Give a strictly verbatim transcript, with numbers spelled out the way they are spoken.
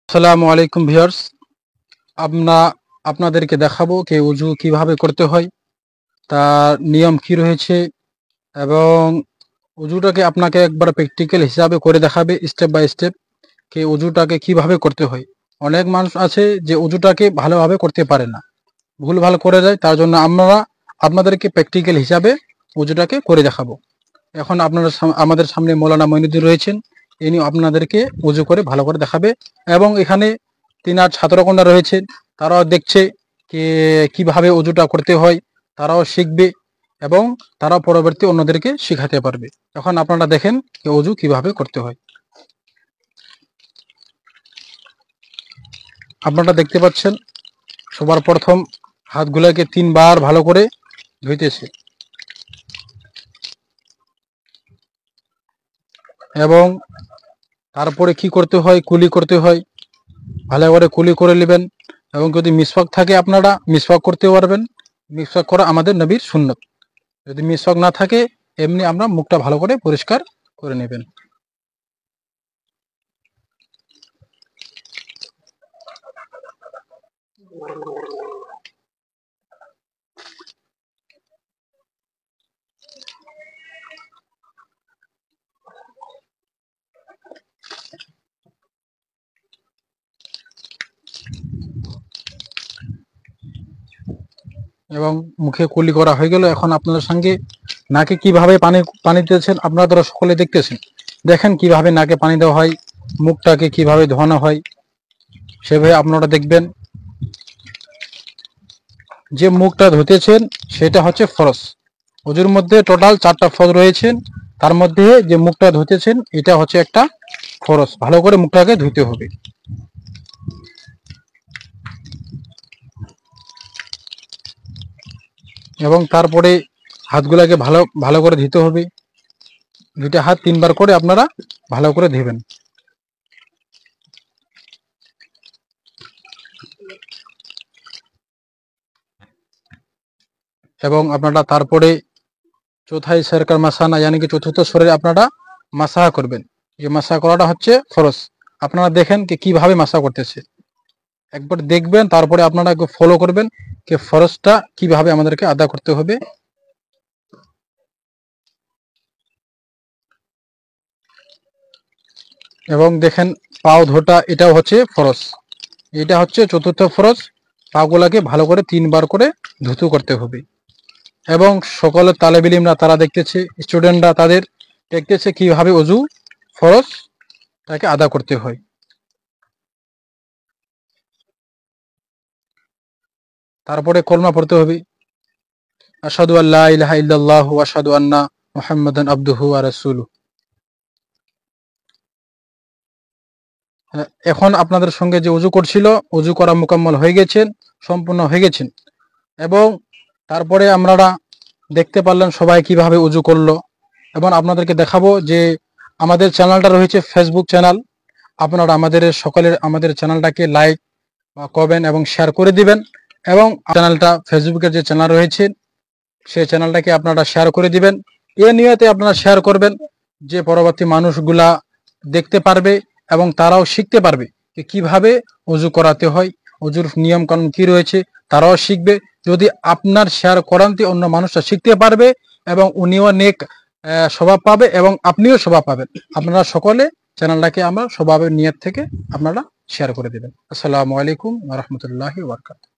আসসালামু আলাইকুম ভিউয়ার্স, আমরা আপনাদেরকে দেখাবো যে ওযু কিভাবে করতে হয়, তার নিয়ম কি রয়েছে এবং ওযুটাকে আপনাকে একবার প্র্যাকটিক্যাল হিসাবে করে দেখাবে স্টেপ বাই স্টেপ যে ওযুটাকে কিভাবে করতে হয়। অনেক মানুষ আছে যে ওযুটাকে ভালোভাবে করতে পারে না, ভুলভাল করে যায়। তার জন্য আমরা আপনাদেরকে প্র্যাকটিক্যাল হিসাবে ওযুটাকে করে দেখাবো। এখন আপনারা আমাদের সামনে মৌলানা মঈনুদ্দিন রয়েছেন, ইনি আপনাদেরকে ওযু করে ভালো করে দেখাবে এবং এখানে তিনার ছাত্রকন্যা রয়েছে, তারাও দেখছে যে কিভাবে ওযুটা করতে হয়, তারাও শিখবে এবং তারাও পরবর্তী অন্যদেরকে শেখাতে পারবে। এখন আপনারা দেখেন যে ওযু কিভাবে করতে হয়। আপনারা দেখতে পাচ্ছেন সবার প্রথম হাতগুলোকে তিনবার ভালো করে ধুইতেছে এবং তারপরে কি করতে হয়, কুলি করতে হয়। ভালো করে কুলি করে নেবেন এবং যদি মিসওয়াক থাকে আপনারা মিসওয়াক করতে পারবেন। মিসওয়াক করা আমাদের নবীর সুন্নত। যদি মিসওয়াক না থাকে এমনি আমরা মুখটা ভালো করে পরিষ্কার করে নেবেন। এবং মুখে কুলি করা হয়ে গেল। এখন আপনাদের সঙ্গে নাকে কিভাবে পানি পানি দিতেছেন আপনারা তো সকলে দেখতেছেন। দেখেন কিভাবে নাকে পানি দেওয়া হয়, মুখটাকে কিভাবে ধোয়ানো হয়, সেভাবে আপনারা দেখবেন। যে মুখটা ধুতেছেন সেটা হচ্ছে ফরজ। ওযুর মধ্যে টোটাল চারটা ফরজ রয়েছে, তার মধ্যে যে মুখটা ধুতেছেন এটা হচ্ছে একটা ফরজ। ভালো করে মুখটাকে ধুতে হবে এবং তারপরে হাতগুলাকে ভালো ভালো করে ধুতে হবে। দুইটা হাত তিনবার করে আপনারা ভালো করে ধুবেন এবং আপনারা তারপরে চৌথাই সরকার মাসানা यानी কি চতুর্থ স্বরে আপনারা মাসাহা করবেন। যে মাসাহা করাটা হচ্ছে ফরজ। আপনারা দেখেন যে কিভাবে মাসাহা করতেছে, একবার দেখবেন, তারপরে আপনারা একটু ফলো করবেন যে ফরজটা কিভাবে আমাদেরকে আদা করতে হবে। এবং দেখেন পাও ধোটা এটাও হচ্ছে ফরজ, এটা হচ্ছে চতুর্থ ফরজ। পাগুলাকে ভালো করে তিনবার করে ধুতু করতে হবে এবং সকল তালেবে ইলমরা তারা দেখতেছে, স্টুডেন্টরা তাদের দেখতেছে কিভাবে ওযু ফরজ তাকে আদা করতে হয়। তারপরে কলমা পড়তে হবে, আশহাদু আল্লা ইলাহা ইল্লাল্লাহু ওয়া আশহাদু আন্না মুহাম্মাদান আবদুহু ওয়া রাসূলুহু। এখন আপনাদের সঙ্গে যে ওযু করছিল, ওযু করা মুকাম্মল হয়ে গেছেন, সম্পূর্ণ হয়ে গেছেন এবং তারপরে আপনারা দেখতে পারলেন সবাই কিভাবে ওযু করলো। এবং আপনাদেরকে দেখাবো যে আমাদের চ্যানেলটা রয়েছে ফেসবুক চ্যানেল। আপনারা আমাদের সকলের আমাদের চ্যানেলটাকে লাইক বা কমেন্ট এবং শেয়ার করে দিবেন এবং চ্যানেলটা ফেসবুকের যে চ্যানেল রয়েছে সেই চ্যানেলটাকে আপনারা শেয়ার করে দিবেন। এ নিয়তে আপনারা শেয়ার করবেন যে পরবর্তী মানুষগুলা দেখতে পারবে এবং তারাও শিখতে পারবে যে কিভাবে ওযু করাতে হয়, ওযুর নিয়ম কানুন কি রয়েছে, তারাও শিখবে। যদি আপনার শেয়ার করান্তে অন্য মানুষরা শিখতে পারবে এবং উনিও নেক স্বভাব পাবে এবং আপনিও স্বভাব পাবেন। আপনারা সকলে চ্যানেলটাকে আমরা স্বভাবের নিয়ত থেকে আপনারা শেয়ার করে দেবেন। আসসালামু আলাইকুম ওয়া রাহমাতুল্লাহি ওয়া বারাকাতুহু।